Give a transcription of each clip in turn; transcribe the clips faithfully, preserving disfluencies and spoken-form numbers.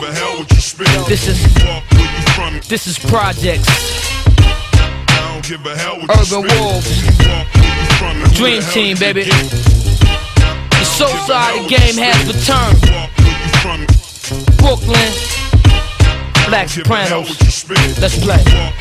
a hell what you spit. This is this is Projects. I don't give a hell what you Urban spit. Wolves. Dream Team, baby. The soul side of the game has returned. Brooklyn. Black Sopranos. Let's play.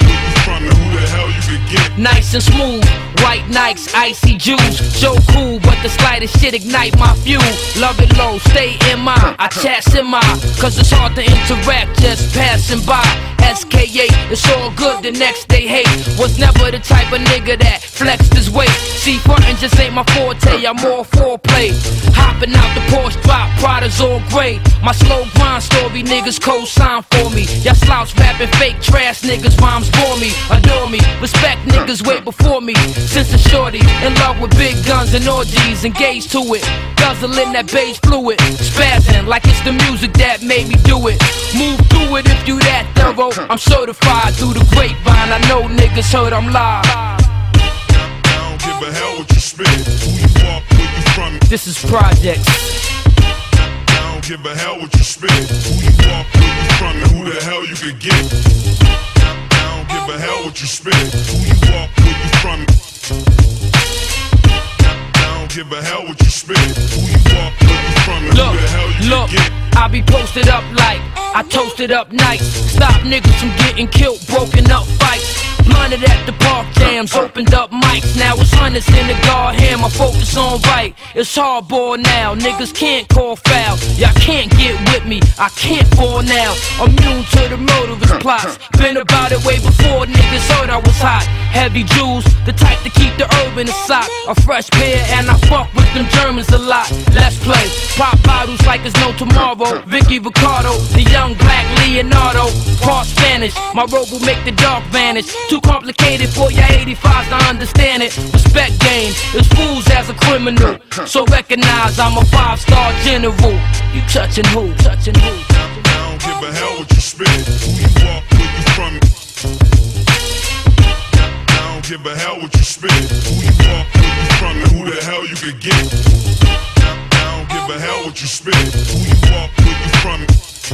Nice and smooth, white Nikes, icy juice. So cool, but the slightest shit ignite my fuel. Love it low, stay in my, I chats in my, cause it's hard to interact just passing by. S K A, it's all good, the next day hate. Was never the type of nigga that flexed his weight. See, frontin' just ain't my forte, I'm all foreplay. Hopping out the Porsche drop, Prada's all gray. My slow grind story, niggas co-sign for me. Y'all slouch rapping fake trash niggas, rhymes bore me, adore me. Respect niggas way before me. Since a shorty, in love with big guns and orgies, engaged to it. Guzzling that beige fluid, spazzing like it's the music that made me do it. Move through it if you that thorough. I'm certified through the grapevine. I know niggas heard I'm live. I don't give a hell what you spit. Who you are, where you from. This is Projects. I don't give a hell what you spit. Who you are, where you from, and who the hell you could get. I don't give a hell what you spit. Who you are, where you from. I don't give a hell what you spit. Who you are, where you from, and Look, who the hell you look, could get. I be posted up like I toasted up nights. Stop niggas from getting killed, broken up fights. Blunted at the park jams, opened up mics. Now it's hundreds in the guard hand, my focus on right. It's hardball now, niggas can't call foul. Y'all can't get with me, I can't fall now. Immune to the murderous plots. Been about it way before niggas heard I was hot. Heavy jewels, the type to keep the herb in the sock. A fresh pair and I fuck with them Germans a lot. Let's play, pop bottles like there's no tomorrow. Vicky Ricardo, the young black Leonardo. Part Spanish, my robe will make the dark vanish. Too complicated for your eighty-fives to understand it. Respect game, it's fools as a criminal. So recognize I'm a five-star general. You touching who? Touching who? I don't give a hell what you spit. Who you are, where you from. I don't give a hell what you spit. Who you are, where you from, and who the hell you could get. I don't give a hell what you spit. Who you are, where you from.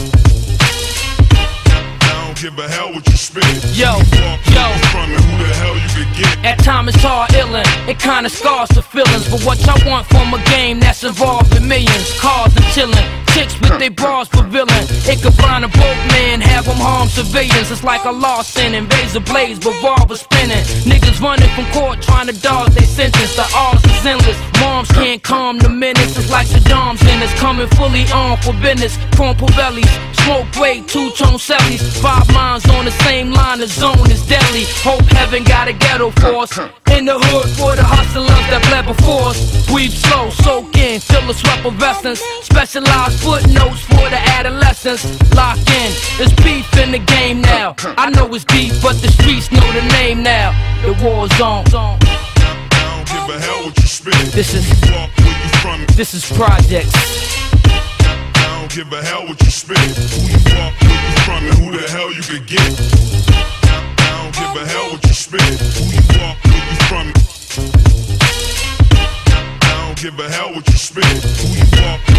I don't give a hell what you spit. Yo, Who you are, where yo. you from, and who the hell you could get. At times it's hard illin', it kinda scars the feelings. But what y'all want from a game that's involved in millions? Cars and chillin', chicks with their bras revealing. It could blind a broke man, have them harm civilians. It's like a law sending, razor blades, revolver spinning. Niggas running from court trying to dodge they sentence. The odds is endless, moms can't calm the menace. It's like Saddam's in us, coming fully armed for business. Chrome Pavellis, smoke break, two-tone cellies. Five minds on the same line, the zone is deadly. Hope heaven got a ghetto force. In the hood for the hustlers that bled before us. Breathe slow, soak in, feel the sweat of essence. Specialized footnotes for the adolescents. Lock in, there's beef in the game now. I know it's deep, but the streets know the name now. The war's on. I don't give a hell what you spit. This is Who you are, where you from. this is Projects. I don't give a hell what you spit. Who you are, where you from, and who the hell you could get. I don't give a hell what you spit. Who you are, where you from. I don't give a hell what you spit. Who you are.